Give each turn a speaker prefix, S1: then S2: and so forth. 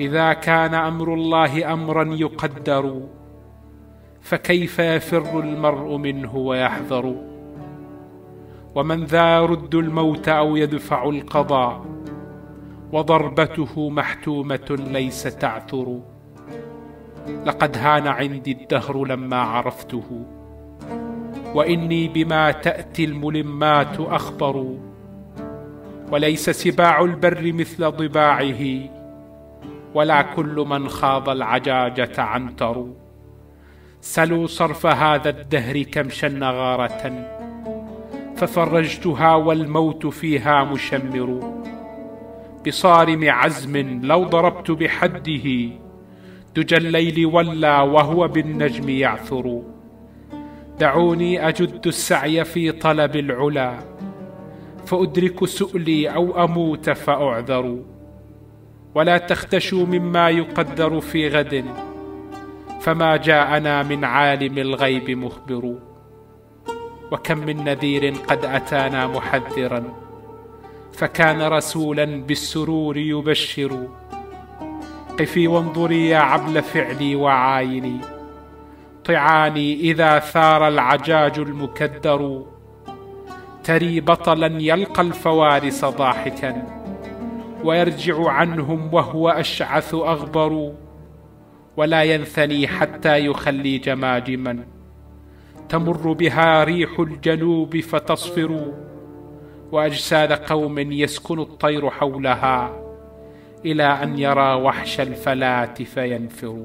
S1: إذا كان أمر الله أمرا يقدر، فكيف يفر المرء منه ويحذر؟ ومن ذا يرد الموت أو يدفع القضاء، وضربته محتومة ليس تعثر. لقد هان عندي الدهر لما عرفته، وإني بما تأتي الملمات أخبر. وليس سباع البر مثل ضباعه، ولا كل من خاض العجاجة عنتر. سلوا صرف هذا الدهر كم شن غارة، ففرجتها والموت فيها مشمر. بصارم عزم لو ضربت بحده، دجى الليل ولى وهو بالنجم يعثر. دعوني أجد السعي في طلب العلا، فأدرك سؤلي أو أموت فأعذر. ولا تختشوا مما يقدر في غد، فما جاءنا من عالم الغيب مخبر. وكم من نذير قد أتانا محذرا، فكان رسولا بالسرور يبشر. قفي وانظري يا عبل فعلي وعايني، طعاني إذا ثار العجاج المكدر. تري بطلا يلقى الفوارس ضاحكا، ويرجع عنهم وهو أشعث أغبر. ولا ينثني حتى يخلي جماجما، تمر بها ريح الجنوب فتصفر. وأجساد قوم يسكن الطير حولها، إلى أن يرى وحش الفلاة فينفر.